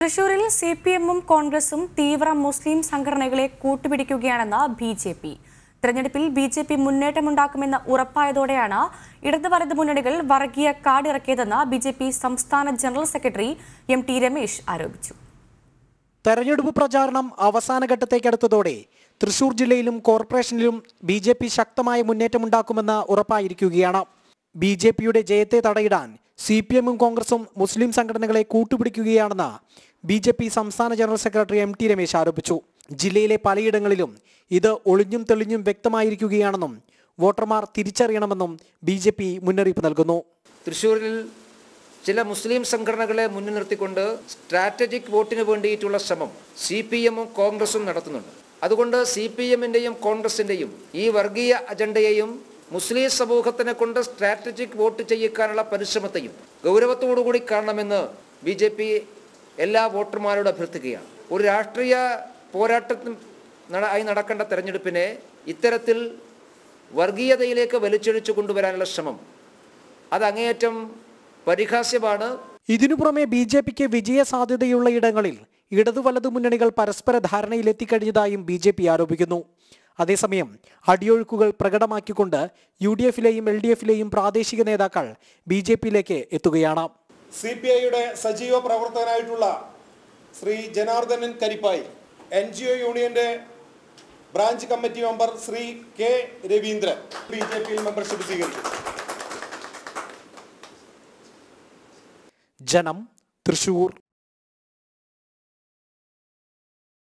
തൃശൂരിൽ സിപിഎമ്മും കോൺഗ്രസും തീവ്ര മുസ്ലിം സംഘടനകളെ കൂട്ടുപിടിക്കുകയാണെന്ന് ബിജെപി. തെരഞ്ഞെടുപ്പിൽ ബിജെപി മുന്നേറ്റമുണ്ടാക്കുമെന്ന് ഉറപ്പായതോടെയാണ് ഇടത് വലത് മുന്നണികൾ വർഗീയ കാർഡിറക്കിയതെന്ന് ബിജെപി സംസ്ഥാന ജനറൽ സെക്രട്ടറി എം.ടി. രമേശ് ആരോപിച്ചു. തെരഞ്ഞെടുപ്പ് പ്രചാരണം അവസാന ഘട്ടത്തേക്കടുത്തതോടെ തൃശൂർ ജില്ലയിലും കോർപ്പറേഷനിലും ബിജെപി ശക്തമായ മുന്നേറ്റമുണ്ടാക്കുമെന്ന് ഉറപ്പായിരിക്കുകയാണ്. ബിജെപിയുടെ ജയത്തെ തടയിടാൻ സിപിഎമ്മും കോൺഗ്രസും മുസ്ലിം സംഘടനകളെ കൂട്ടുപിടിക്കുകയാണെന്ന് ബിജെപി സംസ്ഥാന ജനറൽ സെക്രട്ടറി എം.ടി. രമേശ് ആരോപിച്ചു. ജില്ലയിലെ പലയിടങ്ങളിലും ഇത് ഒളിഞ്ഞും തെളിഞ്ഞും വ്യക്തമായിരിക്കുകയാണെന്നും വോട്ടർമാർ തിരിച്ചറിയണമെന്നും ബിജെപി മുന്നറിയിപ്പ് നൽകുന്നു. തൃശൂരിൽ ചില മുസ്ലിം സംഘടനകളെ മുന്നിൽ നിർത്തിക്കൊണ്ട് സ്ട്രാറ്റജിക് വോട്ടിന് വേണ്ടിയിട്ടുള്ള ശ്രമം സിപിഎമ്മും കോൺഗ്രസും നടത്തുന്നുണ്ട്. അതുകൊണ്ട് സിപിഎമ്മിൻ്റെയും കോൺഗ്രസിൻ്റെയും ഈ വർഗീയ അജണ്ടയെയും മുസ്ലിം സമൂഹത്തിനെ കൊണ്ട് സ്ട്രാറ്റജിക് വോട്ട് ചെയ്യിക്കാനുള്ള പരിശ്രമത്തെയും ഗൗരവത്തോടുകൂടി കാണണമെന്ന് ബിജെപി എല്ലാ വോട്ടർമാരോട് അഭ്യർത്ഥിക്കുകയാണ്. ഒരു രാഷ്ട്രീയ പോരാട്ടത്തിൽ നടക്കേണ്ട തെരഞ്ഞെടുപ്പിനെ ഇത്തരത്തിൽ വർഗീയതയിലേക്ക് വലിച്ചൊഴിച്ചു കൊണ്ടുവരാനുള്ള ശ്രമം അത് അങ്ങേയറ്റം പരിഹാസ്യമാണ്. ഇതിനു പുറമെ ബിജെപിക്ക് വിജയ സാധ്യതയുള്ള ഇടങ്ങളിൽ ഇടതു വലതു മുന്നണികൾ പരസ്പര ധാരണയിലെത്തിക്കഴിഞ്ഞതായും ബിജെപി ആരോപിക്കുന്നു. അതേസമയം അടിയൊഴുക്കുകൾ പ്രകടമാക്കിക്കൊണ്ട് UDF-ലെയും LDF-ലെയും പ്രാദേശിക നേതാക്കൾ ബിജെപിയിലേക്ക് എത്തുകയാണ്. CPI-യുടെ സജീവ പ്രവർത്തകനായിട്ടുള്ള ശ്രീ ജനാർദ്ദനൻ കരിപ്പായി, NGO യൂണിയന്റെ branch committee member Shri K. Raveendran ബിജെപിയിൽ മെമ്പർഷിപ്പ് സ്വീകരിച്ചു. ജനം, തൃശൂർ.